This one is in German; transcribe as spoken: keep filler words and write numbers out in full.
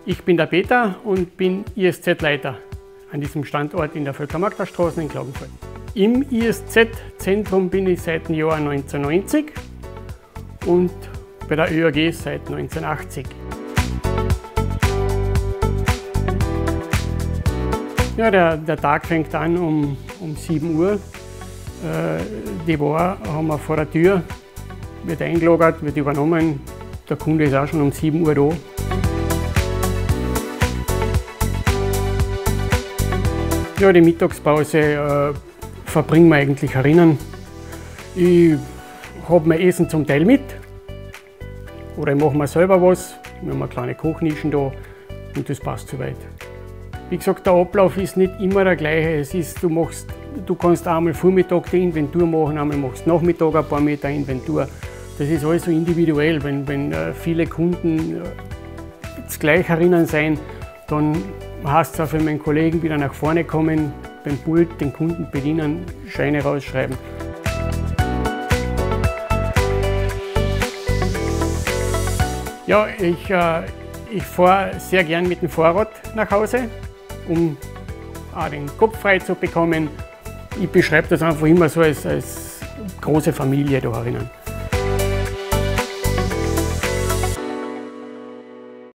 Ich bin der Peter und bin I S Z-Leiter an diesem Standort in der Völkermarktstraße in Klagenfurt. Im I S Z-Zentrum bin ich seit dem Jahr neunzehnhundertneunzig und bei der Ö A G seit neunzehnhundertachtzig. Ja, der, der Tag fängt an um, um sieben Uhr. Äh, die Ware haben wir vor der Tür, wird eingelagert, wird übernommen. Der Kunde ist auch schon um sieben Uhr da. Ja, die Mittagspause äh, verbringen wir eigentlich herinnen. Ich habe mein Essen zum Teil mit oder ich mache mir selber was. Wir haben eine kleine Kochnischen da und das passt soweit. Wie gesagt, der Ablauf ist nicht immer der gleiche. Es ist, du, machst, du kannst einmal Vormittag die Inventur machen, einmal machst du Nachmittag ein paar Meter Inventur. Das ist alles so individuell. Wenn, wenn äh, viele Kunden äh, gleich herinnen sein, dann heißt es auch für meinen Kollegen wieder nach vorne kommen, beim Pult den Kunden bedienen, Scheine rausschreiben. Ja, ich, äh, ich fahre sehr gern mit dem Fahrrad nach Hause, um auch den Kopf frei zu bekommen. Ich beschreibe das einfach immer so als, als große Familie da herinnen.